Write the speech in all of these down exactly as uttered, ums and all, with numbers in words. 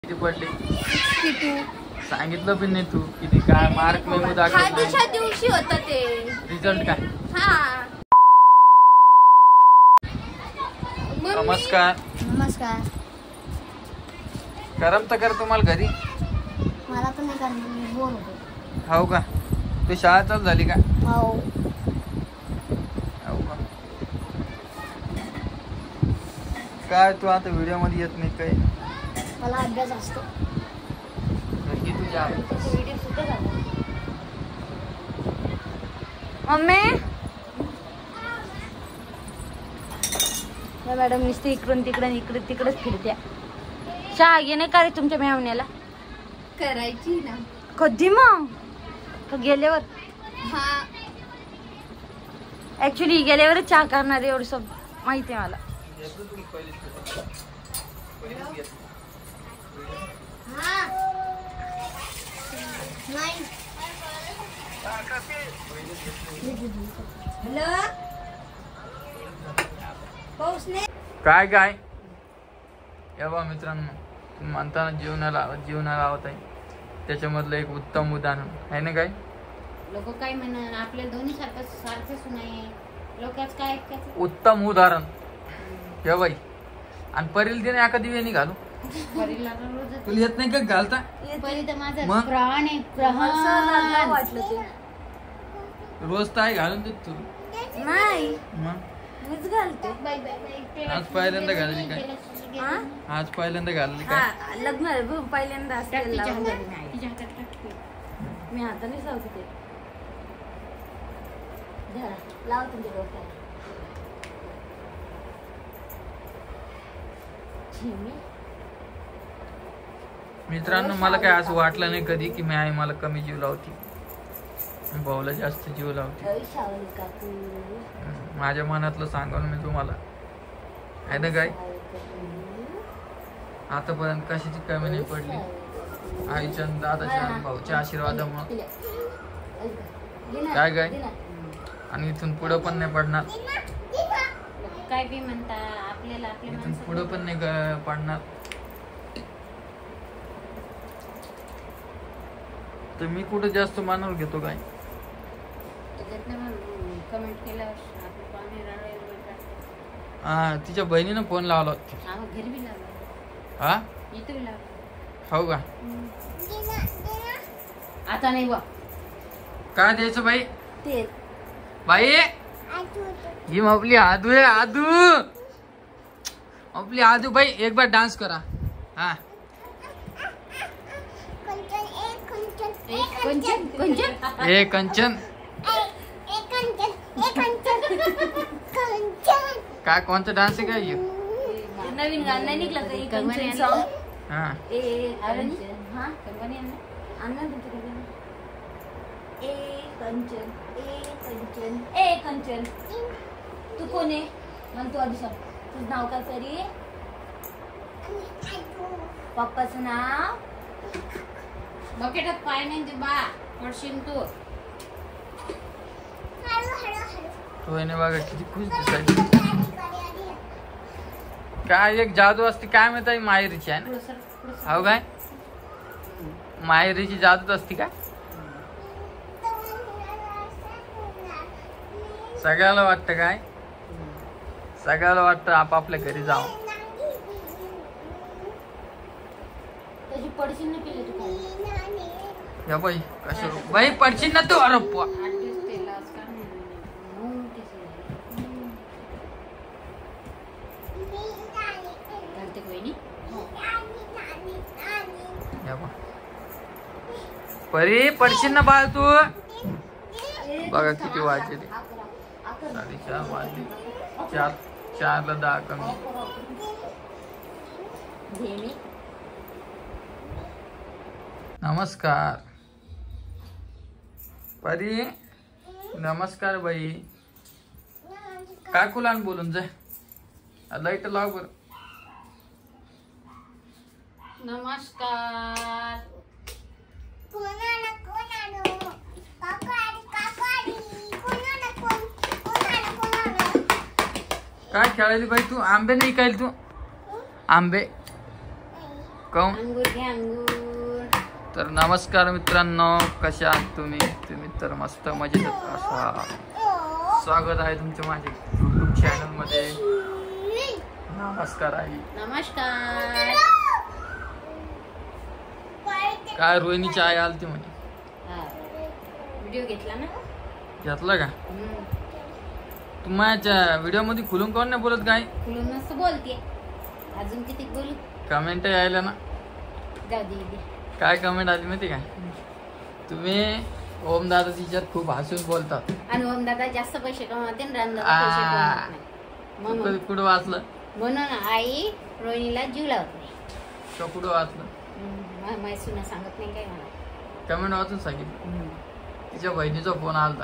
किती पडले? सांगितलं पण नाही तू किती काय मार्क मेमो दाखवत दुसऱ्या दिवशी होता ते रिझल्ट काय? हा नमस्कार. नमस्कार. करमत कर तुम्हाला घरी? मला पण नाही करमत, मी बोर होतो. हो का? तू शाळा चालू झाली का? हो. हो का? काय तू आता व्हिडिओ मध्ये येत नाही काय? मला अभ्यास असतो. घरी तुझ्या व्हिडिओ सुद्धा झाला. मम्मी मॅडम नुसती इकडून तिकडून इकडे तिकडेच फिरत्या. चहा घे नाही का रे तुमच्या मेहण्याला? करायची ना. कधी मग? का गेल्यावर? हा. ऍक्च्युली गेल्यावरच चहा करणार एवढं सब माहिती आहे मला. हा. नाही. हॅलो. पाऊस नाही. काय काय या बा मित्रांनो, तुम्ही म्हणताना जीवनाला जीवनाला आवत आहे त्याच्यामधलं एक उत्तम उदाहरण आहे ना. काय लोक काय म्हणा आपल्या दोन्ही सारखं सारखेच नाही लोकच काय उत्तम उदाहरण या बाई. आणि परील तिने एका दिव्यानी घालू तुला येत नाही का घालता? परी तर माझा मग? प्राण आहे मला प्राण. वाटलं ते रोज ताई घालून देत तू? नाही मग मीच घालते. आज पहिल्यांदा घालली काय? हा? आज पहिल्यांदा घालली काय? हा, लग्न पहिल्यांदा टाक असते तिच्या लावून हातात. दिली नाही. तिच्या हातात टाक ते. मी हाताने लावते ते. धरा. लाव तुमच्या डोक्याला. झिमी. मित्रांनो, मला काय असं वाटलं नाही कधी की मी आई मला कमी जीव लावती, भाऊला जास्त जीव लावते. अय शावली काकू. माझ्या मनातलं सांगून मी तुम्हाला आहे ना. काय आतापर्यंत कशाची कमी नाही पडली आईच्या आणि दादाच्या आणि भाऊच्या आशीर्वादामुळे. काय काय आणि इथून पुढं पण नाही पडणार. लोक काय बी म्हणता आपल्याला आपल्या इथून पुढं पण नाही ग- पडणार. तर मी कुठं जास्त मानावर घेतो काय? कमेंट केल्यावर आपलं पाणी रडायला हा, तिच्या बहिणीनं फोन लावला होता. हा घरी बी लावला हा इथे बी लावला. हो का? आता नाही बा काय द्यायचं बाई? ते बाई ही आपली आदू आहे. आदू आपली आदू बाई एक बार डान्स करा. हा कंचन कंचन ए कंचन काय कोणता डान्स आहे काय? नवीन गाणं नाही निघलं का? कंचन कंचन song? हा ए अरणी? हा कंपनी आहे ना? आणलं ना तुमच्याकडे. ए कंचन ए कंचन ए कंचन तू कोण आहे? मग तू आधी सांग तुझं नाव काय तरी? पप्पाचं नाव? बकेटात पाय नाही ते बा पडशील तू. तो याने बघा किती खुश दिसायची. काय एक जादू असते काय माहित आहे माहेरीची आहे ना. पुढं सर पुढं सर. हो काय माहेरीची जादूच असते काय? सगळ्याला वाटतं काय? सगळ्याला वाटतं आपापल्या घरी जावं. त्याची पडशील ना केली तू काय या बाई कशा बाई पडशील ना तू? अरे बुवा. आठ दिवस ते लाज का नाही मग त्याचे घालते कोणी या बा. परी पडशील ना बाळ तू? बघा किती वाजले. साडेचार वाजले. चार चारला दहा कमी. नमस्कार परी. नमस्कार बाई. काय कुलान बोलून जाय. लाईट लाव बर. नमस्कार. काय खेळायली बाई तू? आंबे नाही खायला तू? आंबे काऊन? अंगूर घ्या अंगूर. तर नमस्कार मित्रांनो, कशा आहात तुम्ही? तुम्ही तर मस्त मजेत असा. स्वागत आहे तुमचं माझ्या युट्यूब चॅनल मध्ये. नमस्कार आई. नमस्कार. काय रोहिणीची आई आलती म्हणे. व्हिडिओ घेतला ना? घेतला का? हम्म. तू माझ्या व्हिडिओ मध्ये खुलून कोण नाही बोलत काय? खुलून मस्त बोलते. अजून किती बोलू? कमेंट यायला ना. जाऊ दे दे. काय कमेंट आली माहिती काय? तुम्ही ओम दादा टीचर खूप हसून बोलतात. आणि ओम दादा जास्त पैसे कमावते आणि राम दादा आ. पैसे कमवत नाही. म्हणून कुठं वाचलं? म्हणून आई रोहिणीला जीव लावत नाही. तो कुठं वाचलं? हम्म. माझी सुना सांगत नाही काय मला. कमेंट वाचून सांगितलं. तिच्या बहिणीचा फोन आलता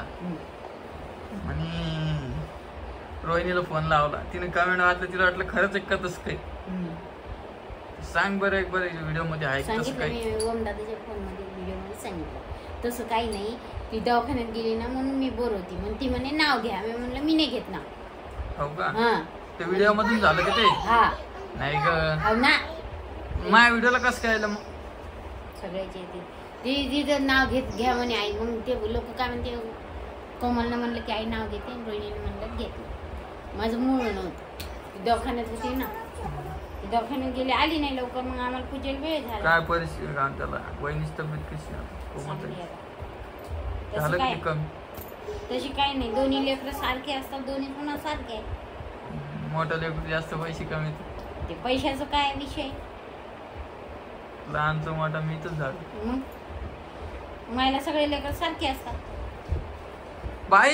आणि रोहिणीला फोन लावला. तिने कमेंट वाचलं. तिला वाटलं खरंच एक का तसं काही. सांग बरं एक बरं व्हिडिओ मध्ये आहे तसं सांगितलं काही. मी ओम दादाच्या फोन मध्ये व्हिडिओ मध्ये सांगितलं तसं काही नाही. ती दवाखान्यात गेली ना म्हणून मी बोर होती. मग ती म्हणे नाव घ्या. मी म्हणलं मी नाही घेत नाव. हो का? हा ते व्हिडिओ मधून झालं का ते? हा नाही ग. हो ना. माझ्या व्हिडिओला कसं काय आलं मग? सगळ्याचे ते ती तिचं नाव घेत घ्या म्हणे आई. मग ते लोक काय म्हणते, कोमलनं म्हणलं की आई नाव घेते, रोहिणीने म्हणलं घेत नाही. माझं मूळ नव्हतं. ती दवाखान्यात होती ना. ती दवाखान्यात गेली, आली नाही लवकर. मग आम्हाला पूजेला वेळ झाला. काय परिस्थिती का त्याला? वहिनीची तब्येत कशी आहे? चांगली आहे. झालं तसं काय किती कमी? तशी काही नाही. दोन्ही लेकरं सारखे असतात. दोन्ही पुन्हा सारखे आहे. मोठं लेकरू जास्त पैसे कमी. ते पैशाचं काय विषय? लहानचं मोठा मीच झालं. मग मायला सगळे लेकर सारखे असतात. बाई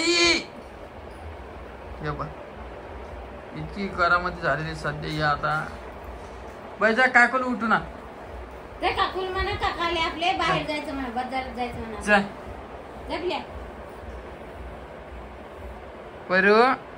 हे बघ इतकी करामती झालेली सध्या. या आता बाई जा काकूला उठू ना. ते काकूल म्हणा काकाले आपले बाहेर जायचं म्हणा, बाजारात जायचं म्हणा. जा जपल्या परू.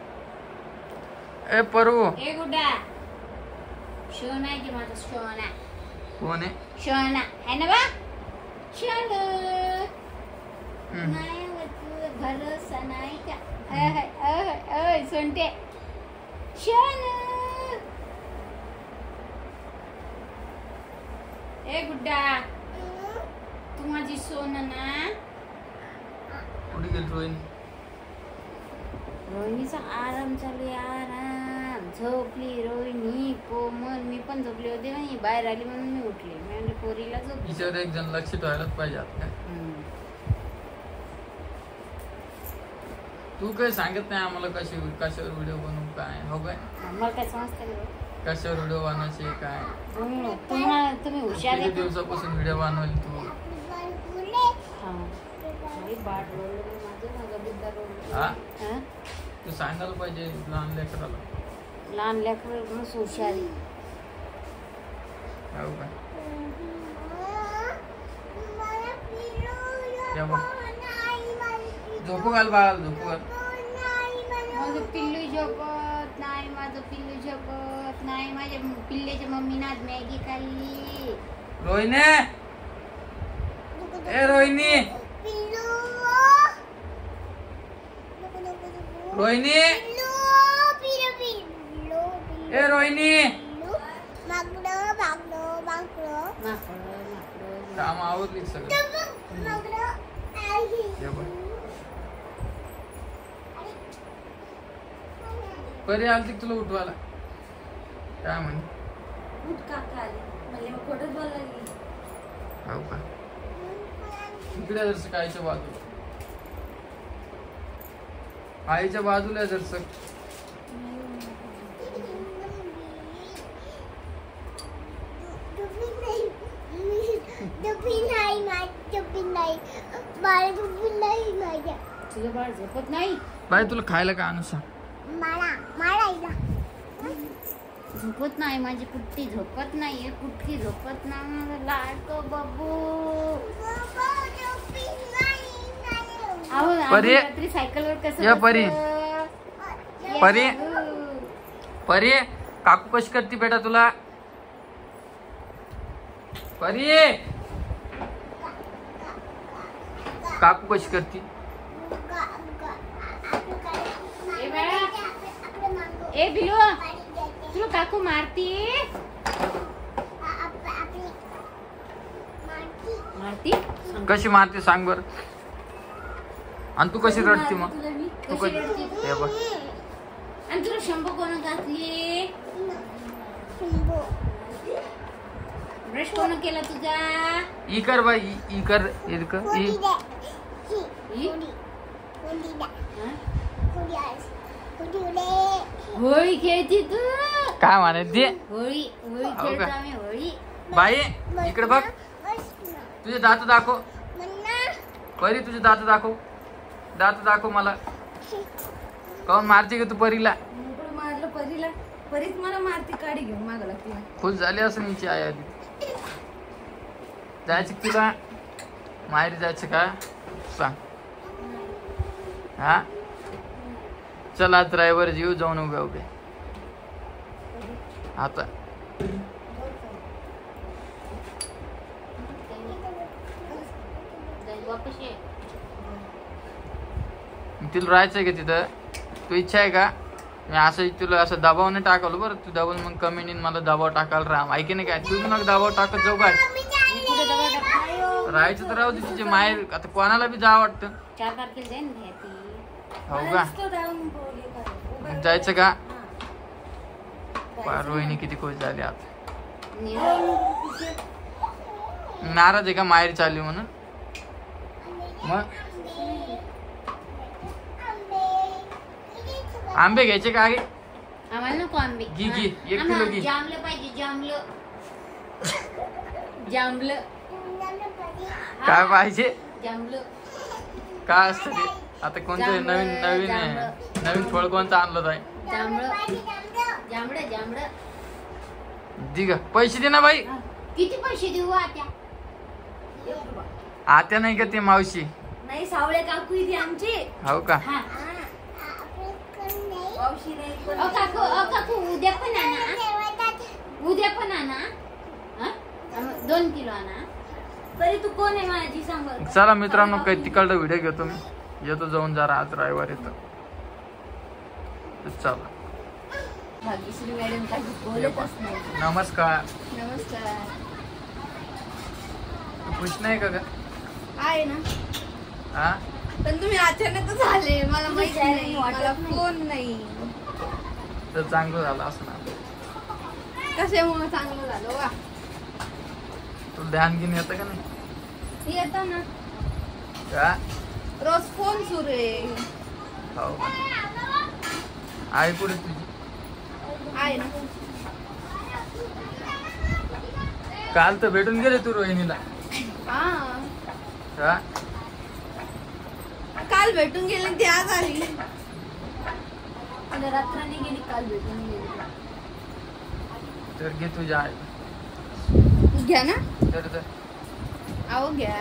ए परू. ए गुड्डा. शोना आहे की माझा शोना. कोण आहे? शोना आहे ना बा? शोनू हम्म. मायावरती भरोसा नाही का? अय, अय, अय, सोनटे. शोनू. ए गुड्डा, तू माझी सोन ना. कुठे गेली रोहिणी? रोहिणीचा आराम चालू आहे. आराम. झोपली रोहिणी. कोमल मी पण झोपली होते. म्हणे बाहेर आली म्हणून मी उठले. मी म्हणले पोरीला झोपली. तिच्यावर एक जण लक्ष ठेवायलाच पाहिजे आता. हम्म. तू काही सांगत नाही आम्हाला कशी कशावर व्हिडिओ बनवू काय? हो काय? मला काय समजतं नाही. कशावर व्हिडिओ बनवायचे काय? तुम्ही तुम्हाला तुम्ही हुशार किती आहे. दिवसापासून व्हिडिओ बनवली तू? हा. अरे बाळ रोवलं माझं, माझा बुद्धा रोवलं. हा? हा? तू सांगायला पाहिजे लहान लेकराला. लहान लेकर मस्त हुशार आहे. हो का? या बघ. झोपू घाल बाळाला, झोपू घाल. माझं पिल्लू झोपत नाही. माझं पिल्लू झोपत नाही. माझ्या पिल्ल्याच्या मम्मीनं आज मॅगी खाल्ली. रोहिणी. ए रोहिणी. रोहिणी. ए रोहिणी. काम आवडली सगळं. ये बघ. परी आलती तुला उठवायला. काय म्हणे? उठ काका आले. म्हणजे मग खोटंच बोलायला लागली. हो का? इकडे जरस आईच्या बाजूला. आईच्या बाजूला जरस. तुझं बाळ झोपत नाही. बाई तुला खायला काय आणू सांग? झोपत नाही. माझी कुट्टी झोपत नाही. कुठली झोपत नाही. माझं लाडको बाबू. अहो, परी. आम्ही रात्री सायकलवर कसं या परी. बसतो. या परी. बाबू. परी काकू कशी करते बेटा तुला? परी काकू कशी करते? ए बाळा. ए बिलू, तुला काकू मारती. मारती कशी मारते सांग बर. आणि तू कशी रडते मग? तुला मी तू कशी कशी रडते? हे बघ आणि तुला शंभू कोण घातली? ब्रश कोण केला तुझा? ई कर बाई ई- ई कर ई कर ई. ही? हा? होळी खेळती तू? काय म्हणत ते होळी होळी हो खेळतो का? आम्ही होळी. बाई इकडे बघ तुझे दात दाखव. परी तुझे दात दाखव. दात दाखव मला. काऊन मारते का तू परीला? कुठं मारलं परीला? परीच मला मारती काडी घेऊन मागं लागते. खुश झाली असं हिची आई आधी. जायचं का तुला माहेरी जायचं का सांग. हा चला ड्रायव्हर जीव जाऊन उभे उभे आता. वापस ये. तिला राहायचंय का तिथं? तू इच्छा आहे का? मी असं तुला असं दबाव नाही टाकलं बरं. तू दबाव मग कमी नाही मला दबाव टाकायला राहा. ऐकी नाही काय तू मग दबाव टाकत जाऊ काय? पुढे दगड टाक. राहायचं तर राहू दे तिचे माहेर. आता कोणाला बी जा वाटतं. चार तारखेला जाईन ना ती. हो का? नुसतं जाऊन हे कर. मग जायचं का? पार रोहिणी किती खुश झाली आता. नाराज आहे का माहेर चालली म्हणून? मग आंबे घ्यायचे का? आगे आम्हाला नको आंबे. घे, घे. एक आम्हाला किलो घे. जांभलं पाहिजे जांभलं. जांभलं काय पाहिजे? जांभलं. काय असतं ते? आता कोणतं जांभळं, नवीन नवीन जांभळं. नवीन फळ कोणतं आणलं आहे? जांभळं जांभळं जांभळं. दि ग पैसे दे ना बाई. किती पैसे देऊ आत्या? आत्या नाही का ते मावशी? नाही सावळे काकू इथे आमची. हो का? हा. मावशी नाही कोण. अ काकू अ काकू उद्या पण आणा. उद्या पण आणा. हा? आम- दोन किलो आणा. तरी तू कोण आहे माझी सांग बरं. चला मित्रांनो काही तिकडचा व्हिडिओ घेतो मी. येतो जाऊन जरा आज रविवार येतो. चला भाग्यश्री मॅडम काही बोलतच नाही. नमस्कार. नमस्कार. तू खुश नाही का ग? आहे ना. हा पण तुम्ही अचानकच आले. मला माहिती विचारायला नाही. वाटत मला नाही. फोन नाही. तर चांगलं झालं असं ना. कशामुळे चांगलं झालं वा. तुला ध्यान घेऊन येतं का नाही? येतो ना. का? रोज फोन सुरू आहे. हो का? आई कुठे तुझी? आहे ना. काल तर भेटून गेले तू रोहिणीला. हा का? काल भेटून गेले ती आज आली. तुला रात्राने गेली काल भेटून गेली. तर घे तुझ्या आई. घ्या ना. तर तर अहो घ्या.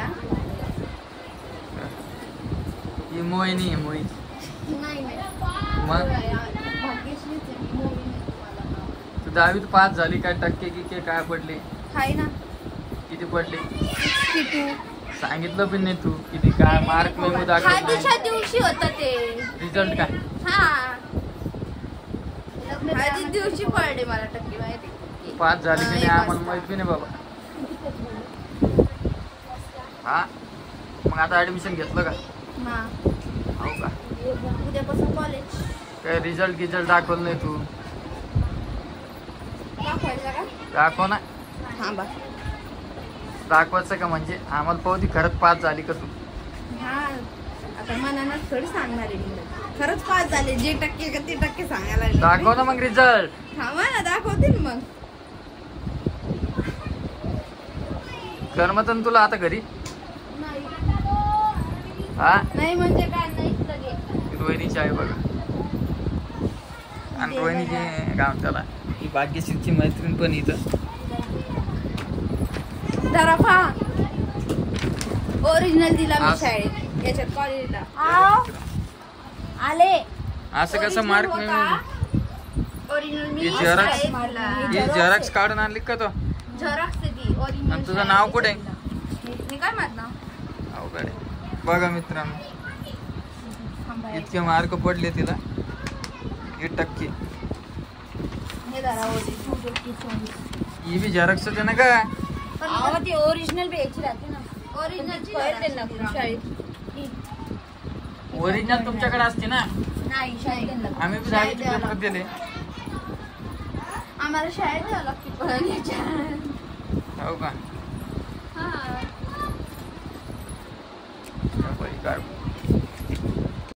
ही मोहिनी आहे मोहिनी. नाही नाही. मग भाग्यश्रीच आहे. मी मोहीन आहे तुम्हाला नाव. तू दहावीत पास झाली काय? टक्के की काय पडले? हाय ना. किती पडले? किटू. सांगितलं पण नाही तू किती काय मार्क मेमो दाखवत हळदीच्या दिवशी होतं ते. रिझल्ट काय? हा हळदी दिवशी पडले मला टक्के माहिती. पास झाली की नाही हा, एक आम्हाला माहित बी नाही बाबा. हा मग आता ऍडमिशन घेतलं का? हा हो का? उद्यापासून कॉलेज. काय रिझल्ट गिझल्ट दाखवलं नाही तू? दाखवायचा का? दाखव ना. हा बा. दाखवायचं का म्हणजे आम्हाला पाहू खरंच पास झाली का तू? हा आता मनानं थोडी सांगणार आहे मी. खरंच पास झाले. जे टक्के का ते टक्के सांगायला लागले. दाखव ना मग रिझल्ट. थांबा ना दाखवते ना मग. करमत ना तुला आता घरी? हा नाही म्हणजे काय नाही लगे. रोहिणीची आहे बघा. आणि रोहिणीची गाव त्याला ही भाग्यश्रीची मैत्रीण पण इथं. दराफा ओरिजिनल दिला मी आज- शाळेत याच्यात कॉलेजला. आले. असं कसं मार्क नाही? ओरिजिनल मी ही झेरॉक्स शाळेत दिला. ही झेरॉक्स काढून आणली का तो? झेरॉक्स आहे ती ओरिजिनल. आणि तुझं नाव कुठे आहे? मी काय म्हणत ना. अवघड आहे. बघा मित्रांनो इतके मार्क पडले तिला. हे टक्के हे धरा ओरिजिनल. ही बी झेरॉक्स होते ना का? अहो ती ओरिजिनल बी याची राहते ना. ओरिजिनल शाळेत ओरिजिनल तुमच्याकडे असते ना. नाही शाळेत आम्ही बी दहावीचे पेपर दिले. आम्हाला शाळेत जावं लागते पळण्याच्या. हो का? हा बाई, काय